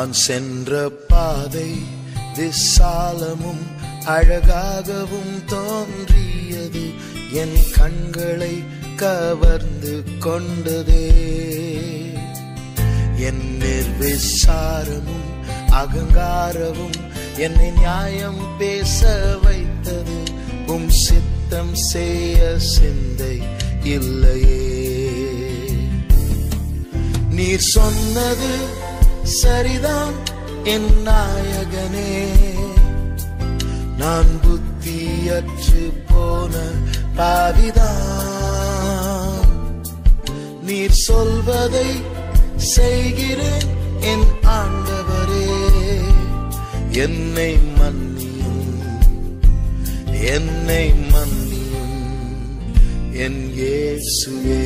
நான் சென்ற பாதை விசாலமும் அழகாகவும் தோன்றியது, என் கண்களை கவர்ந்து கொண்டதே. என் நிர்விசாரமும் அகங்காரமும் என்னை நியாயம் பேச வைத்தது, உம் சித்தம் செய்ய சிந்தை இல்லையே. நீர் சொன்னது சரிதான் என் நாயகனே, நான் புத்தியற்று போன பாவிதான். நீர் சொல்வதை செய்கிறேன் என் ஆண்டவரே, என்னை மன்னியும், என்னை மன்னியும் என் இயேசுவே.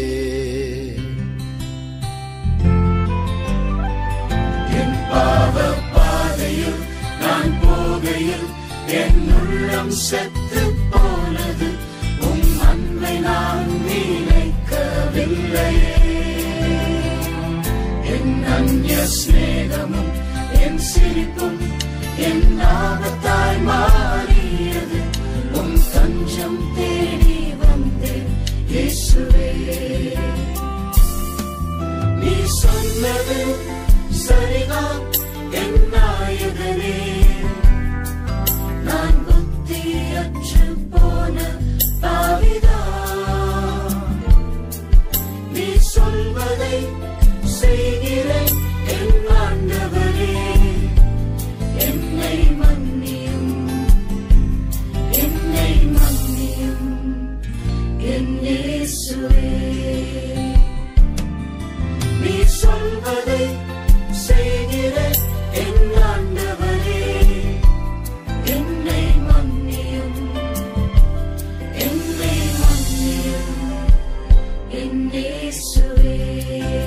என் பாவ பாதையில் நான் போகையில் என் உள்ளம் செத்து போனது, உம் அன்பை நான் நினைக்கவில்லையே. என் அந்நிய சிநேகமும் என் சிரிப்பும் என் ஆபத்தாய் மாறியது, உம் தஞ்சம் தேடி வந்தேன் இயேசுவே. நீ சொன்னது சரிதான் என் நாயகனே, நான் புத்தியற்று போன பாவிதான். நீ சொல்வதை செய்கிறேன் என் ஆண்டவரே, என்னை மன்னியும், என்னை மன்னியும் என் இயேசுவே. நீ சொல்வதை செய்கிறேன் என் ஆண்டவரே, என்னை மன்னியும், என்னை மன்னியும் என் இயேசுவே.